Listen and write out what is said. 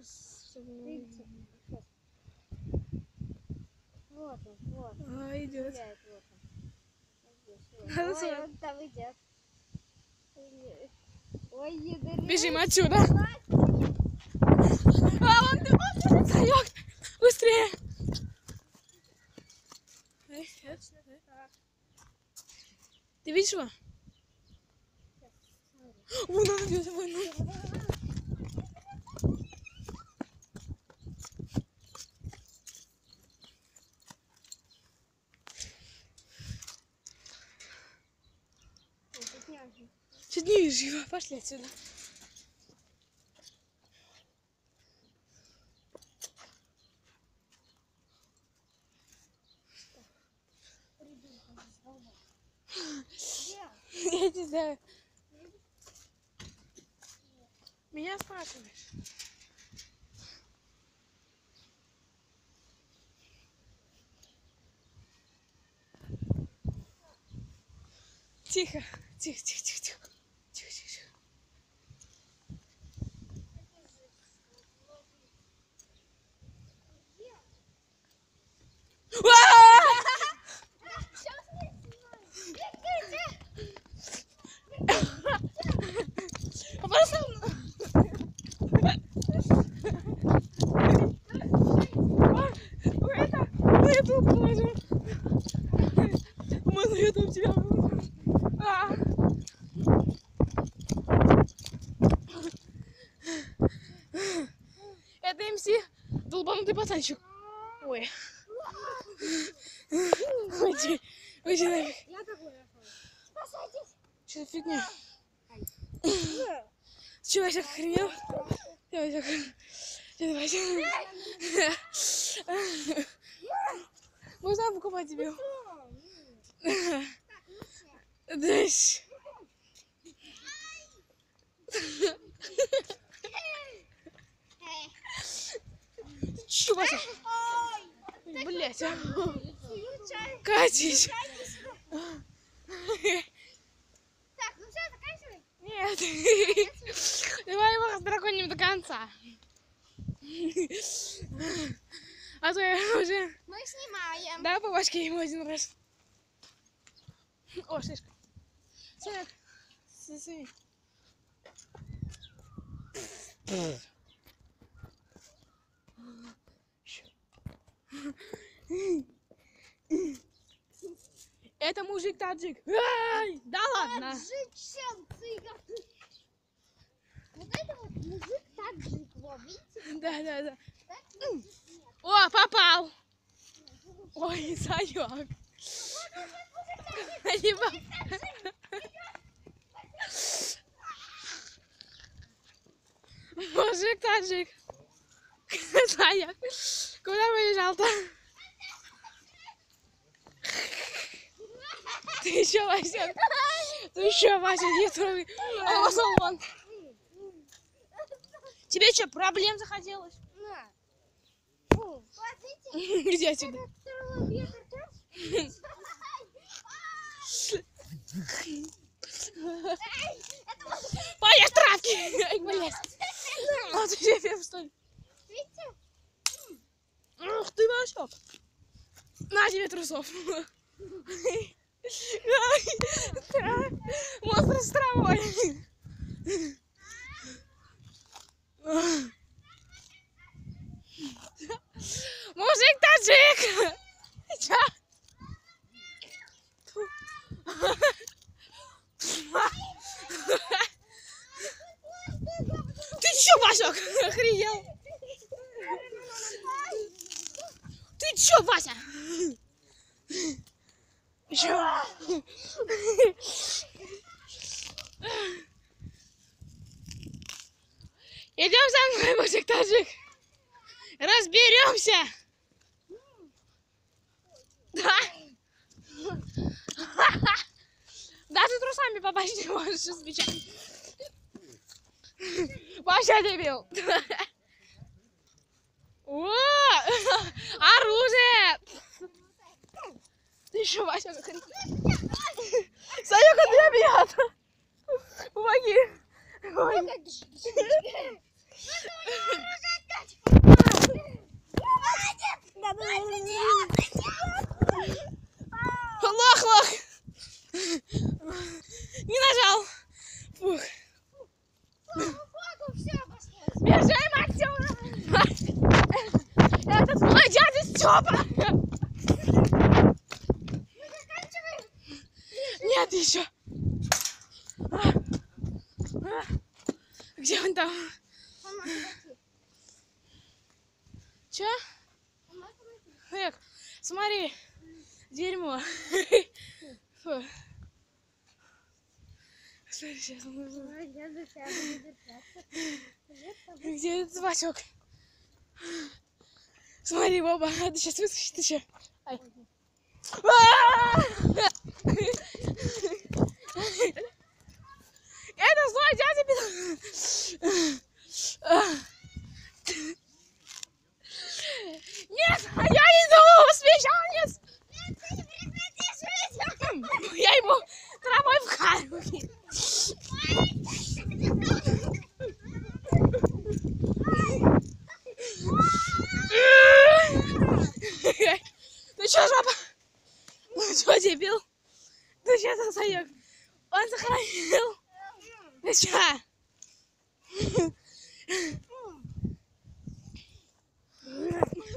Вот он, вот. Идет. Гуляет, вот он. Ой, он там идет. Ой, ядерный. Бежим отсюда. Вон ты, Санек, быстрее. Ты видишь его? Вон он идет, вон он. Чуть не вижу его. Пошли отсюда. Я не знаю. Меня спрашиваешь. Тихо, тихо, тихо, тихо, тихо, тихо, тихо. Это МС долбанутый пацанчик. Ой. Уйди, уйди нафиг. Я такой. Спасайтесь. Что за фигня? Че, Вася, охренел? Можно покупать тебе? Дальше. Че, Вася? Блять, а? Катись. Так, ну все, заканчивай. Нет. Давай его раздраконим до конца. А то я уже... Мы снимаем. Да, по башке ему один раз. О, шишка. Сынок. Сын. Это мужик-таджик. Да ладно. Таджичен, цыган. Вот это вот мужик-таджик. Вот, видите? Да. О, попал. Ой, Санек. Мужик-таджик. Санек, куда побежал-то? Ты еще, Вася? Ты еще, Вася, не трогай. А вон. Тебе что, проблем захотелось? На. Иди отсюда. Поешь травки! Ай, блядь. А ты же что ли? Ух ты, Васек. На тебе трусов. Монстр с травой. Мужик-таджик. Чё? Ты чё, Васек? Охренел? Ты чё, Вася? Чё? Идем со мной, мужик-таджик. Разберемся. Да? Даже трусами попасть не можешь с. Вася, дебил. О, оружие. Ты еще, Вася, как они... Санек, он меня бьет. Помоги. Помоги. Степа! Нет, еще. Где он там? Че? Эк, смотри, дерьмо. Фу. Смотри, сейчас он... Где этот Васек? Смотри, Боба, надо сейчас выскочить еще. Ай. Это злой дядя Петр. Нет, я иду, смешанец. Я ему травой вкалываю. Ты что, жопа? Ну что, дебил? Ты что, засаёк? Он сохранил. Ты что?